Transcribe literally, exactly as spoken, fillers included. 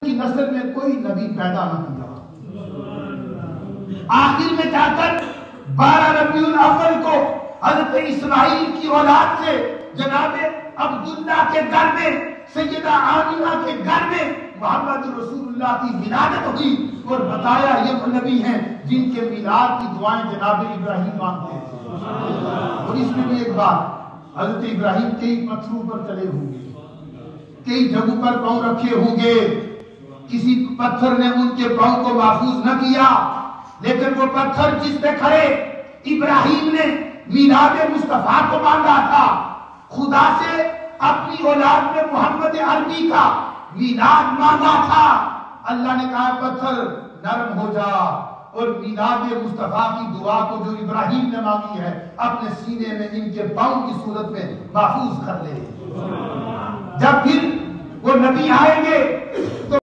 کی نسل میں کوئی نبی پیدا نہ کیا۔ آخر میں جا کر بارہ ربیع الاول کو حضرت اسماعیل کی اولاد سے جناب عبداللہ کے گھر میں سیدہ آمینہ کے گھر میں محمد رسول اللہ کی ولادت ہوئی اور بتایا یہ وہ نبی ہیں جن کے میلاد کی دعائیں جناب ابراہیم مانگتے ہیں۔ اور اس میں بھی ایک بات، حضرت ابراہیم کئی پتھروں پر چلے ہوں گے، کئی جگہوں پر پاؤں رکھے ہوں گے، کسی پتھر نے ان کے پاؤں کو محفوظ نہ کیا، لیکن وہ پتھر جس پہ کھڑے ابراہیم نے میلاد مصطفیٰ کو مانگا تھا، خدا سے اپنی اولاد میں محمد عربی کا میلاد مانگا تھا، اللہ نے کہا پتھر نرم ہو جا اور میلاد مصطفیٰ کی دعا کو جو ابراہیم نے مانگی ہے اپنے سینے میں ان کے پاؤں کی صورت میں محفوظ کر لے۔ جب پھر وہ نبی آئیں گے تو